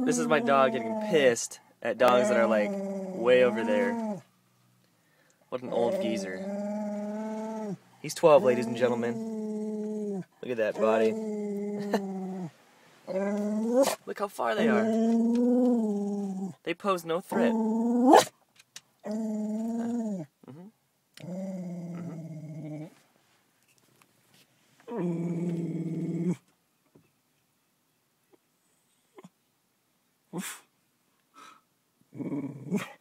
This is my dog getting pissed at dogs that are like way over there. What an old geezer. He's 12, ladies and gentlemen. Look at that body. Look how far they are. They pose no threat. Oof.